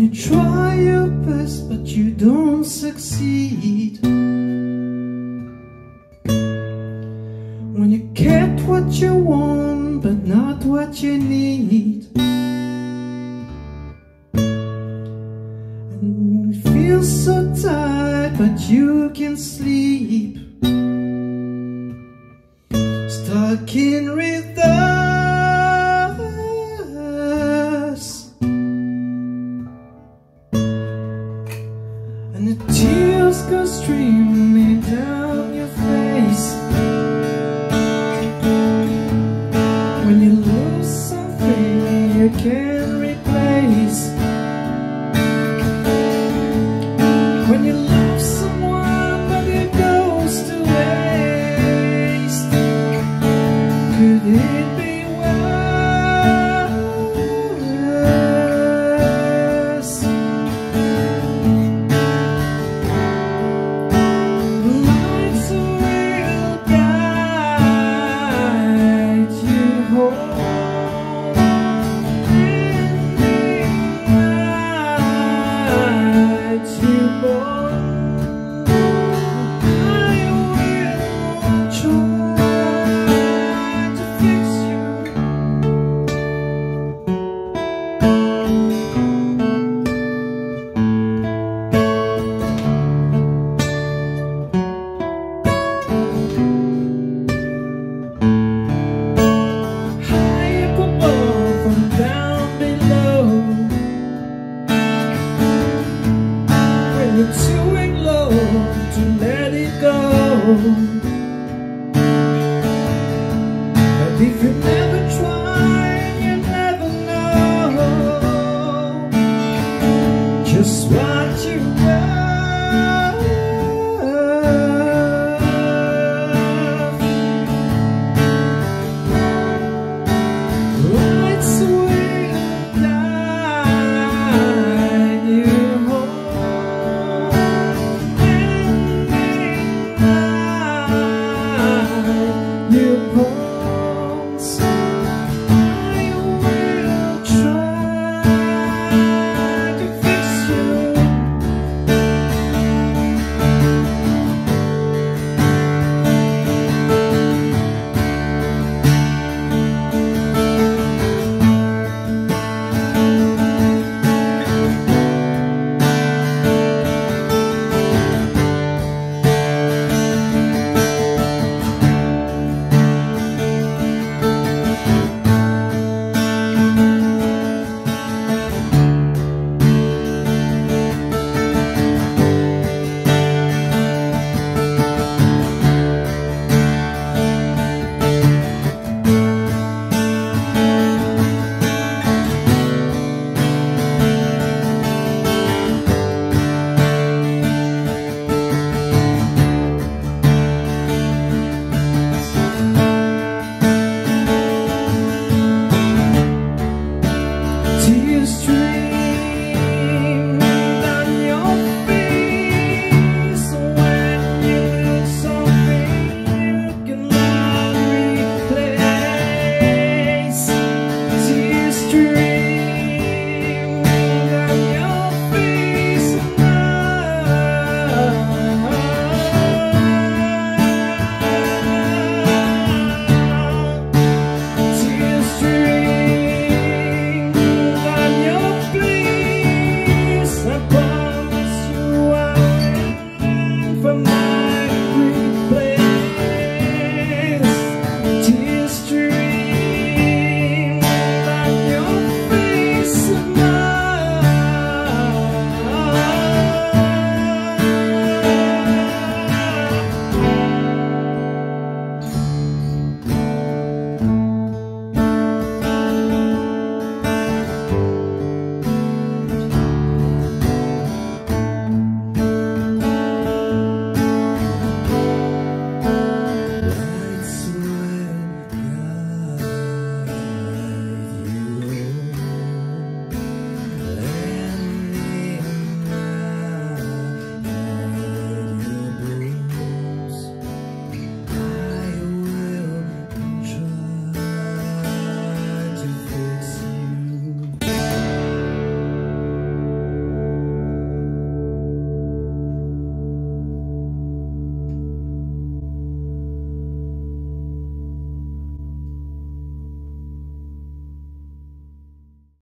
try your best but you don't succeed. When you get what you want but not what you need, and you feel so tired but you can't sleep, stuck in reverse, and the tears go streaming down your face. When you lose something you can't replace, when you love someone but it goes to waste, could it be worse? Lights will guide you home, and you born. I will try to fix you. High up above and down below, when you're too in love to let it go. But if you